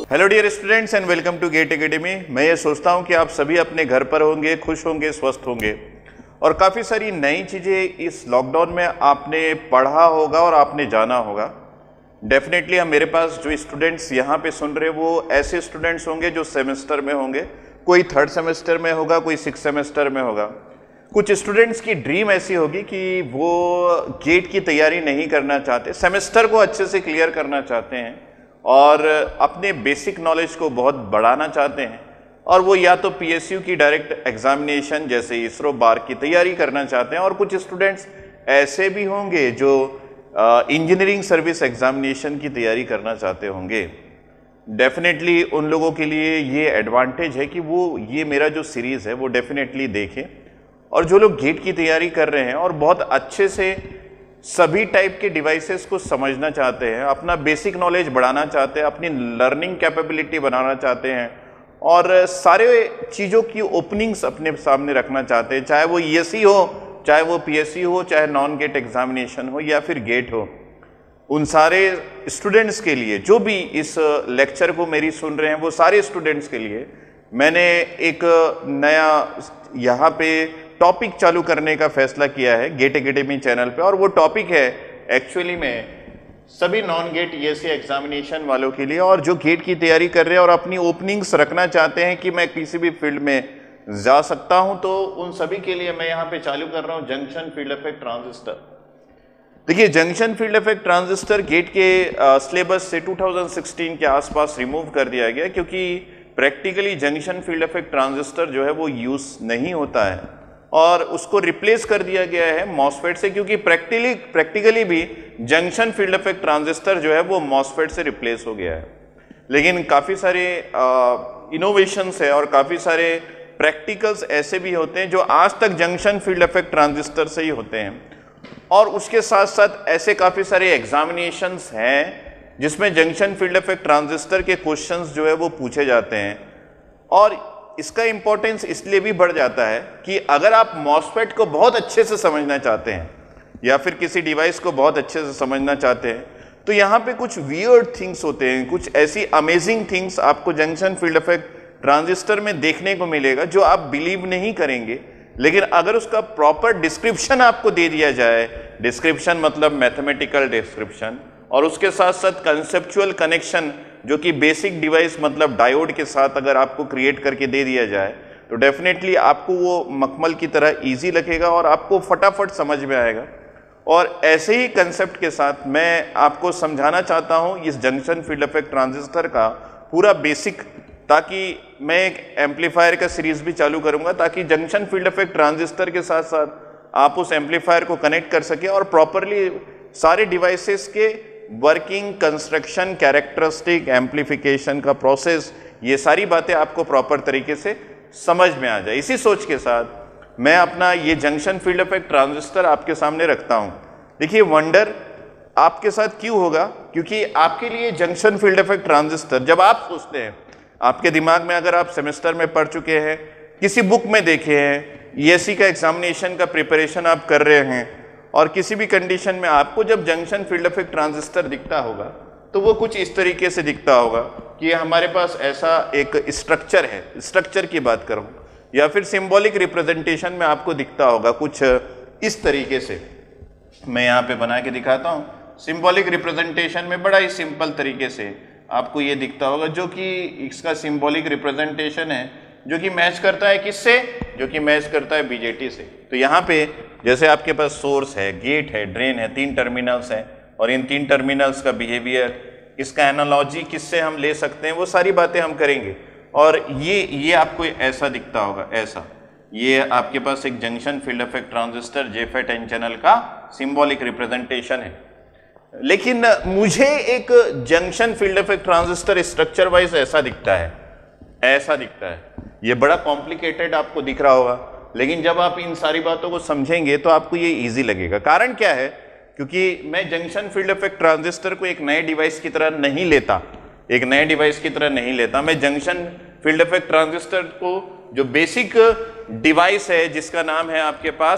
Hello dear students and welcome to GATE academy. मैं ये सोचता हूँ कि आप सभी अपने घर पर होंगे, खुश होंगे, स्वस्थ होंगे और काफ़ी सारी नई चीज़ें इस लॉकडाउन में आपने पढ़ा होगा और आपने जाना होगा। डेफिनेटली हम मेरे पास जो स्टूडेंट्स यहाँ पे सुन रहे हैं वो ऐसे स्टूडेंट्स होंगे जो सेमेस्टर में होंगे, कोई 3rd सेमेस्टर में होगा, कोई 6th सेमेस्टर में होगा। कुछ स्टूडेंट्स की ड्रीम ऐसी होगी कि वो गेट की तैयारी नहीं करना चाहते, सेमेस्टर को अच्छे से क्लियर करना चाहते हैं और अपने बेसिक नॉलेज को बहुत बढ़ाना चाहते हैं और वो या तो पीएसयू की डायरेक्ट एग्जामिनेशन जैसे इसरो बार की तैयारी करना चाहते हैं और कुछ स्टूडेंट्स ऐसे भी होंगे जो इंजीनियरिंग सर्विस एग्जामिनेशन की तैयारी करना चाहते होंगे। डेफिनेटली उन लोगों के लिए ये एडवांटेज है कि वो ये मेरा जो सीरीज़ है वो डेफिनेटली देखें और जो लोग गेट की तैयारी कर रहे हैं और बहुत अच्छे से सभी टाइप के डिवाइसेस को समझना चाहते हैं, अपना बेसिक नॉलेज बढ़ाना चाहते हैं, अपनी लर्निंग कैपेबिलिटी बनाना चाहते हैं और सारे चीज़ों की ओपनिंग्स अपने सामने रखना चाहते हैं, चाहे वो ईएसई हो, चाहे वो पीएससी हो, चाहे नॉन गेट एग्जामिनेशन हो या फिर गेट हो। उन सारे स्टूडेंट्स के लिए जो भी इस लेक्चर को मेरी सुन रहे हैं वो सारे स्टूडेंट्स के लिए मैंने एक नया यहाँ पे टॉपिक चालू करने का फैसला किया है गेट एकेडमी चैनल पे और वो टॉपिक है एक्चुअली में सभी नॉन गेट ईएसई एग्जामिनेशन वालों के लिए और जो गेट की तैयारी कर रहे हैं और अपनी ओपनिंग्स रखना चाहते हैं कि मैं किसी भी फील्ड में जा सकता हूं, तो उन सभी के लिए मैं यहाँ पे चालू कर रहा हूँ जंक्शन फील्ड इफेक्ट ट्रांजिस्टर। देखिए, junction field effect transistor GATE के सिलेबस से 2016 के आसपास रिमूव कर दिया गया क्योंकि practically junction field effect transistor जो है वो यूज नहीं होता है और उसको रिप्लेस कर दिया गया है मॉसफेट से, क्योंकि प्रैक्टिकली भी जंक्शन फील्ड इफेक्ट ट्रांजिस्टर जो है वो मॉसफेट से रिप्लेस हो गया है। लेकिन काफ़ी सारे इनोवेशंस है और काफ़ी सारे प्रैक्टिकल्स ऐसे भी होते हैं जो आज तक जंक्शन फील्ड इफेक्ट ट्रांजिस्टर से ही होते हैं और उसके साथ साथ ऐसे काफ़ी सारे एग्जामिनेशंस हैं जिसमें जंक्शन फील्ड इफेक्ट ट्रांजिस्टर के क्वेश्चंस जो है वो पूछे जाते हैं और इसका इंपॉर्टेंस इसलिए भी बढ़ जाता है कि अगर आप मॉसफेट को बहुत अच्छे से समझना चाहते हैं या फिर किसी डिवाइस को बहुत अच्छे से समझना चाहते हैं तो यहाँ पे कुछ वियर्ड थिंग्स होते हैं, कुछ ऐसी अमेजिंग थिंग्स आपको जंक्शन फील्ड इफेक्ट ट्रांजिस्टर में देखने को मिलेगा जो आप बिलीव नहीं करेंगे। लेकिन अगर उसका प्रॉपर डिस्क्रिप्शन आपको दे दिया जाए, डिस्क्रिप्शन मतलब मैथमेटिकल डिस्क्रिप्शन और उसके साथ साथ कंसेप्चुअल कनेक्शन जो कि बेसिक डिवाइस मतलब डायोड के साथ अगर आपको क्रिएट करके दे दिया जाए तो डेफिनेटली आपको वो मखमल की तरह इजी लगेगा और आपको फटाफट समझ में आएगा। और ऐसे ही कंसेप्ट के साथ मैं आपको समझाना चाहता हूँ इस जंक्शन फील्ड इफेक्ट ट्रांजिस्टर का पूरा बेसिक, ताकि मैं एक एम्पलीफायर का सीरीज भी चालू करूँगा ताकि जंक्शन फील्ड इफेक्ट ट्रांजिस्टर के साथ साथ आप उस एम्पलीफायर को कनेक्ट कर सकें और प्रॉपरली सारे डिवाइसेस के वर्किंग, कंस्ट्रक्शन, कैरेक्टरिस्टिक, एम्पलीफिकेशन का प्रोसेस, ये सारी बातें आपको प्रॉपर तरीके से समझ में आ जाए। इसी सोच के साथ मैं अपना ये जंक्शन फील्ड इफेक्ट ट्रांजिस्टर आपके सामने रखता हूँ। देखिए, वंडर आपके साथ क्यों होगा, क्योंकि आपके लिए जंक्शन फील्ड इफेक्ट ट्रांजिस्टर जब आप सोचते हैं, आपके दिमाग में अगर आप सेमेस्टर में पढ़ चुके हैं, किसी बुक में देखे हैं, ईएसई का एग्जामिनेशन का प्रिपरेशन आप कर रहे हैं और किसी भी कंडीशन में आपको जब जंक्शन फील्ड इफेक्ट ट्रांजिस्टर दिखता होगा तो वो कुछ इस तरीके से दिखता होगा कि हमारे पास ऐसा एक स्ट्रक्चर है, स्ट्रक्चर की बात करूं, या फिर सिंबॉलिक रिप्रेजेंटेशन में आपको दिखता होगा कुछ इस तरीके से। मैं यहाँ पे बना के दिखाता हूँ। सिंबॉलिक रिप्रेजेंटेशन में बड़ा ही सिंपल तरीके से आपको ये दिखता होगा जो कि इसका सिंबॉलिक रिप्रेजेंटेशन है जो कि मैच करता है किससे, जो कि मैच करता है बीजेटी से। तो यहाँ पे जैसे आपके पास सोर्स है, गेट है, ड्रेन है, 3 टर्मिनल्स हैं और इन 3 टर्मिनल्स का बिहेवियर, इसका एनालॉजी किससे हम ले सकते हैं, वो सारी बातें हम करेंगे। और ये आपको ऐसा दिखता होगा, ऐसा ये आपके पास एक junction field effect transistor JFET N channel का सिंबॉलिक रिप्रेजेंटेशन है। लेकिन मुझे एक junction field effect transistor structure wise ऐसा दिखता है, ऐसा दिखता है। ये बड़ा कॉम्प्लिकेटेड आपको दिख रहा होगा, लेकिन जब आप इन सारी बातों को समझेंगे तो आपको ये इजी लगेगा। कारण क्या है, क्योंकि मैं जंक्शन फील्ड इफेक्ट ट्रांजिस्टर को एक नए डिवाइस की तरह नहीं लेता, एक नए डिवाइस की तरह नहीं लेता। मैं जंक्शन फील्ड इफेक्ट ट्रांजिस्टर को जो बेसिक डिवाइस है जिसका नाम है आपके पास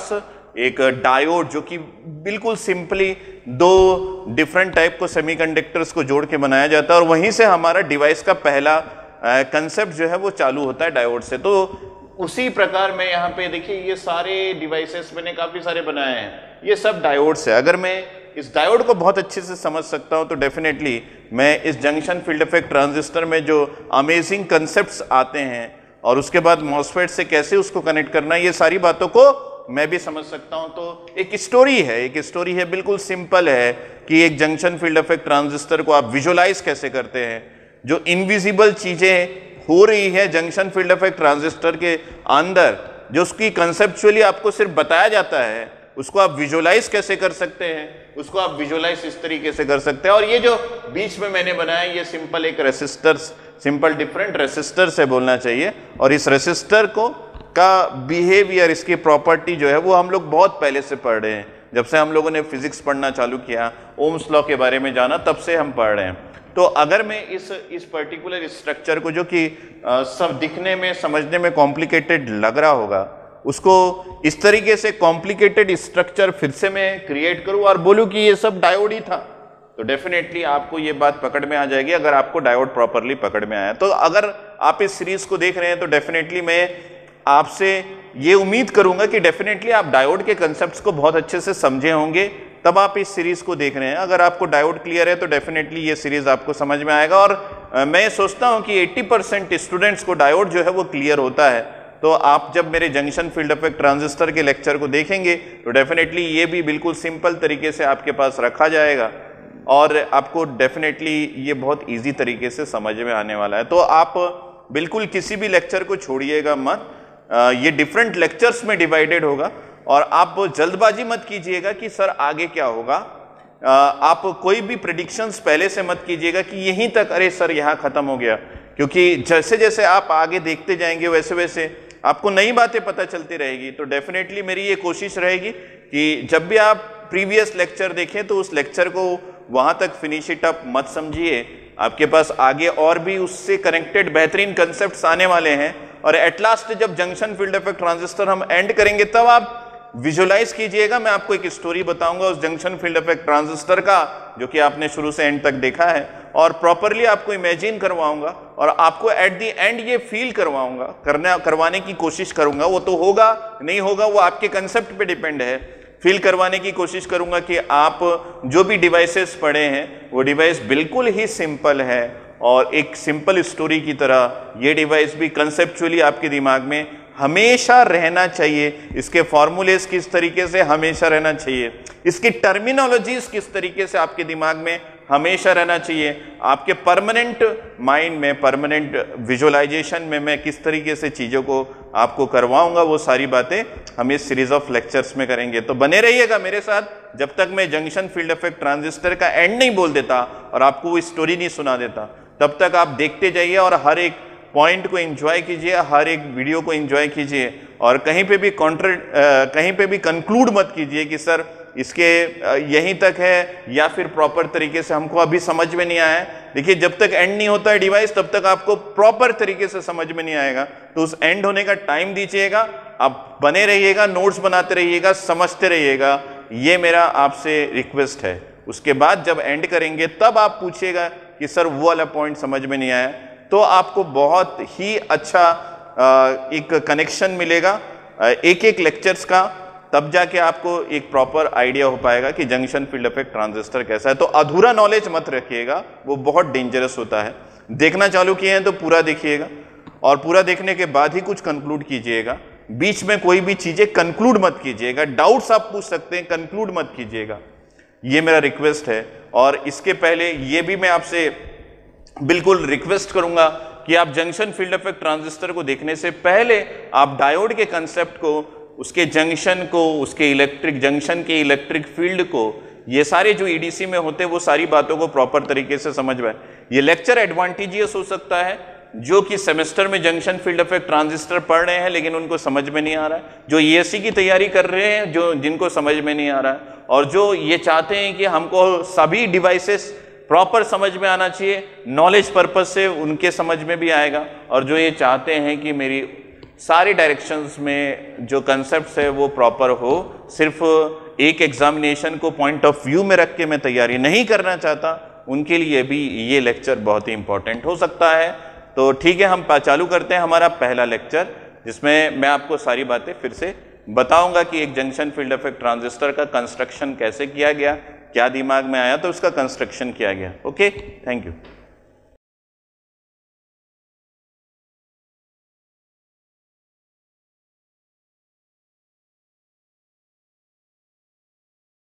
एक डायोड जो कि बिल्कुल सिंपली दो डिफरेंट टाइप को सेमीकंडक्टर्स को जोड़ के बनाया जाता है और वहीं से हमारा डिवाइस का पहला कंसेप्ट जो है वो चालू होता है डायोड से। तो उसी प्रकार में यहाँ पे देखिए ये सारे डिवाइसेस मैंने काफी सारे बनाए हैं, ये सब डायोड से। अगर मैं इस डायोड को बहुत अच्छे से समझ सकता हूं तो डेफिनेटली मैं इस जंक्शन फील्ड इफेक्ट ट्रांजिस्टर में जो अमेजिंग कंसेप्ट्स आते हैं और उसके बाद मॉसफेट से कैसे उसको कनेक्ट करना है, ये सारी बातों को मैं भी समझ सकता हूं। तो एक स्टोरी है, बिल्कुल सिंपल है कि एक जंक्शन फील्ड इफेक्ट ट्रांजिस्टर को आप विजुलाइज कैसे करते हैं। जो इनविजिबल चीजें हो रही है जंक्शन फील्ड इफेक्ट ट्रांजिस्टर के अंदर, जो उसकी कंसेप्चुअली आपको सिर्फ बताया जाता है, उसको आप विजुलाइज कैसे कर सकते हैं, उसको आप विजुलाइज इस तरीके से कर सकते हैं। और ये जो बीच में मैंने बनाया ये सिंपल एक रेसिस्टर्स, सिंपल डिफरेंट रेसिस्टर से बोलना चाहिए। और इस रेसिस्टर को का बिहेवियर, इसकी प्रॉपर्टी जो है वो हम लोग बहुत पहले से पढ़ रहे हैं। जब से हम लोगों ने फिजिक्स पढ़ना चालू किया, ओम्स लॉ के बारे में जाना, तब से हम पढ़ रहे हैं। तो अगर मैं इस पर्टिकुलर स्ट्रक्चर को, जो कि सब दिखने में समझने में कॉम्प्लिकेटेड लग रहा होगा, उसको इस तरीके से कॉम्प्लिकेटेड स्ट्रक्चर फिर से मैं क्रिएट करूं और बोलूं कि ये सब डायोड ही था, तो डेफिनेटली आपको ये बात पकड़ में आ जाएगी अगर आपको डायोड प्रॉपरली पकड़ में आया। तो अगर आप इस सीरीज को देख रहे हैं तो डेफिनेटली मैं आपसे ये उम्मीद करूंगा कि डेफिनेटली आप डायोड के कंसेप्ट्स को बहुत अच्छे से समझे होंगे, तब आप इस सीरीज को देख रहे हैं। अगर आपको डायोड क्लियर है तो डेफिनेटली ये सीरीज आपको समझ में आएगा। और मैं सोचता हूं कि 80% स्टूडेंट्स को डायोड जो है वो क्लियर होता है। तो आप जब मेरे जंक्शन फील्ड इफेक्ट ट्रांजिस्टर के लेक्चर को देखेंगे तो डेफिनेटली ये भी बिल्कुल सिंपल तरीके से आपके पास रखा जाएगा और आपको डेफिनेटली ये बहुत ईजी तरीके से समझ में आने वाला है। तो आप बिल्कुल किसी भी लेक्चर को छोड़िएगा मत, ये डिफरेंट लेक्चर्स में डिवाइडेड होगा और आप जल्दबाजी मत कीजिएगा कि सर आगे क्या होगा। आप कोई भी प्रेडिक्शंस पहले से मत कीजिएगा कि यहीं तक, अरे सर यहाँ खत्म हो गया, क्योंकि जैसे जैसे आप आगे देखते जाएंगे वैसे वैसे आपको नई बातें पता चलती रहेगी। तो डेफिनेटली मेरी ये कोशिश रहेगी कि जब भी आप प्रीवियस लेक्चर देखें तो उस लेक्चर को वहां तक फिनिश इट अप मत समझिए, आपके पास आगे और भी उससे कनेक्टेड बेहतरीन कंसेप्ट्स आने वाले हैं। और एट लास्ट जब जंक्शन फील्ड इफेक्ट ट्रांजिस्टर हम एंड करेंगे तब आप विजुलाइज कीजिएगा। मैं आपको एक स्टोरी बताऊंगा उस जंक्शन फील्ड इफेक्ट ट्रांजिस्टर का, जो कि आपने शुरू से एंड तक देखा है, और प्रॉपरली आपको इमेजिन करवाऊंगा और आपको एट द एंड ये फील करवाऊंगा, करवाने की कोशिश करूंगा। वो तो होगा नहीं होगा वो आपके कंसेप्ट पे डिपेंड है। फील करवाने की कोशिश करूंगा कि आप जो भी डिवाइसेस पढ़े हैं वो डिवाइस बिल्कुल ही सिंपल है और एक सिंपल स्टोरी की तरह ये डिवाइस भी कंसेप्चुअली आपके दिमाग में हमेशा रहना चाहिए। इसके फॉर्मूलेस किस तरीके से हमेशा रहना चाहिए, इसकी टर्मिनोलॉजीज किस तरीके से आपके दिमाग में हमेशा रहना चाहिए, आपके परमानेंट माइंड में, परमानेंट विजुअलाइजेशन में मैं किस तरीके से चीज़ों को आपको करवाऊंगा, वो सारी बातें हम इस सीरीज ऑफ लेक्चर्स में करेंगे। तो बने रहिएगा मेरे साथ जब तक मैं जंक्शन फील्ड इफेक्ट ट्रांजिस्टर का एंड नहीं बोल देता और आपको वो स्टोरी नहीं सुना देता, तब तक आप देखते जाइए और हर एक पॉइंट को एंजॉय कीजिए, हर एक वीडियो को एंजॉय कीजिए और कहीं पे भी कंक्लूड मत कीजिए कि सर इसके यहीं तक है या फिर प्रॉपर तरीके से हमको अभी समझ में नहीं आया है। देखिए जब तक एंड नहीं होता है डिवाइस तब तक आपको प्रॉपर तरीके से समझ में नहीं आएगा, तो उस एंड होने का टाइम दीजिएगा, आप बने रहिएगा, नोट्स बनाते रहिएगा, समझते रहिएगा, ये मेरा आपसे रिक्वेस्ट है। उसके बाद जब एंड करेंगे तब आप पूछिएगा कि सर वो वाला पॉइंट समझ में नहीं आया, तो आपको बहुत ही अच्छा एक कनेक्शन मिलेगा एक एक लेक्चर्स का, तब जाके आपको एक प्रॉपर आइडिया हो पाएगा कि जंक्शन फील्ड इफेक्ट ट्रांजिस्टर कैसा है। तो अधूरा नॉलेज मत रखिएगा, वो बहुत डेंजरस होता है। देखना चालू किए हैं तो पूरा देखिएगा और पूरा देखने के बाद ही कुछ कंक्लूड कीजिएगा। बीच में कोई भी चीजें कंक्लूड मत कीजिएगा, डाउट्स आप पूछ सकते हैं, कंक्लूड मत कीजिएगा, ये मेरा रिक्वेस्ट है। और इसके पहले ये भी मैं आपसे बिल्कुल रिक्वेस्ट करूंगा कि आप जंक्शन फील्ड इफेक्ट ट्रांजिस्टर को देखने से पहले आप डायोड के कंसेप्ट को, उसके जंक्शन को, उसके इलेक्ट्रिक जंक्शन के इलेक्ट्रिक फील्ड को, ये सारे जो ईडीसी में होते हैं वो सारी बातों को प्रॉपर तरीके से समझ में। ये लेक्चर एडवांटेजियस हो सकता है जो कि सेमेस्टर में जंक्शन फील्ड इफेक्ट ट्रांजिस्टर पढ़ रहे हैं लेकिन उनको समझ में नहीं आ रहा है, जो ईएससी की तैयारी कर रहे हैं जिनको समझ में नहीं आ रहा है, और जो ये चाहते हैं कि हमको सभी डिवाइसेस प्रॉपर समझ में आना चाहिए, नॉलेज पर्पस से उनके समझ में भी आएगा, और जो ये चाहते हैं कि मेरी सारे डायरेक्शंस में जो कंसेप्ट्स है वो प्रॉपर हो। सिर्फ एक एग्जामिनेशन को पॉइंट ऑफ व्यू में रख के मैं तैयारी नहीं करना चाहता, उनके लिए भी ये लेक्चर बहुत ही इंपॉर्टेंट हो सकता है। तो ठीक है, हम चालू करते हैं हमारा पहला लेक्चर, जिसमें मैं आपको सारी बातें फिर से बताऊंगा कि एक जंक्शन फील्ड इफेक्ट ट्रांजिस्टर का कंस्ट्रक्शन कैसे किया गया, क्या दिमाग में आया तो उसका कंस्ट्रक्शन किया गया। Okay, thank you.